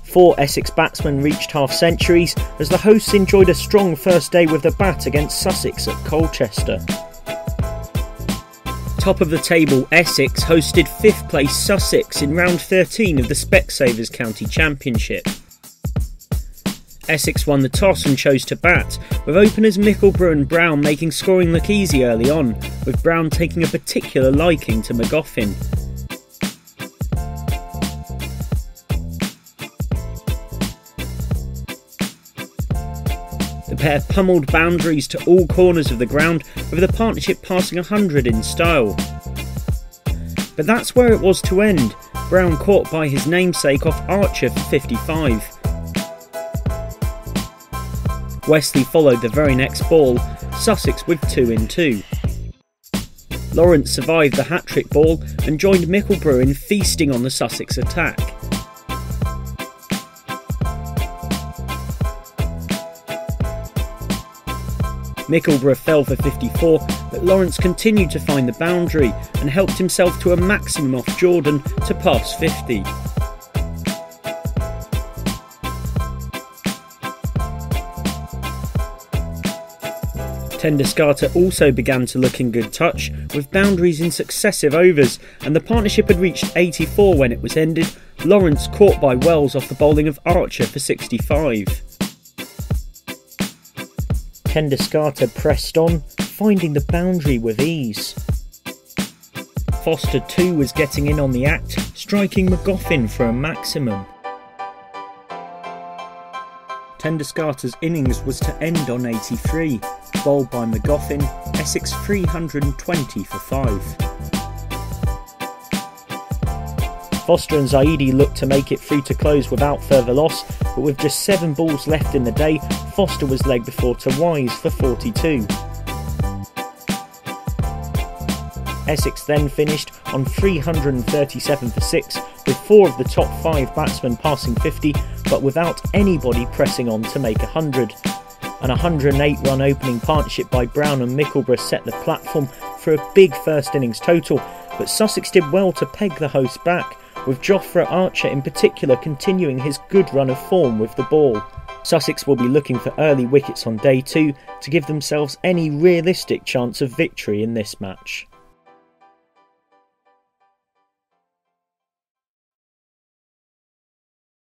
4 Essex batsmen reached half-centuries as the hosts enjoyed a strong first day with the bat against Sussex at Colchester. Top of the table, Essex hosted 5th place Sussex in round 13 of the Specsavers County Championship. Essex won the toss and chose to bat, with openers Mickleborough and Brown making scoring look easy early on, with Brown taking a particular liking to McGoffin. The pair pummeled boundaries to all corners of the ground, with the partnership passing 100 in style. But that's where it was to end. Brown caught by his namesake off Archer for 55. Wesley followed the very next ball, Sussex with 2 in 2. Lawrence survived the hat-trick ball and joined Mickleborough in feasting on the Sussex attack. Mickleborough fell for 54, but Lawrence continued to find the boundary and helped himself to a maximum off Jordan to pass 50. Tenduscarter also began to look in good touch, with boundaries in successive overs, and the partnership had reached 84 when it was ended, Lawrence caught by Wells off the bowling of Archer for 65. Tenduscarter pressed on, finding the boundary with ease. Foster too was getting in on the act, striking McGoffin for a maximum. Tenduscarter's innings was to end on 83, bowled by McGoffin, Essex 320 for 5. Foster and Zaidi looked to make it through to close without further loss, but with just 7 balls left in the day, Foster was legged before to Wise for 42. Essex then finished on 337 for 6, with 4 of the top 5 batsmen passing 50, but without anybody pressing on to make 100. An 108-run opening partnership by Brown and Mickleborough set the platform for a big first innings total, but Sussex did well to peg the hosts back, with Jofra Archer in particular continuing his good run of form with the ball. Sussex will be looking for early wickets on day 2 to give themselves any realistic chance of victory in this match.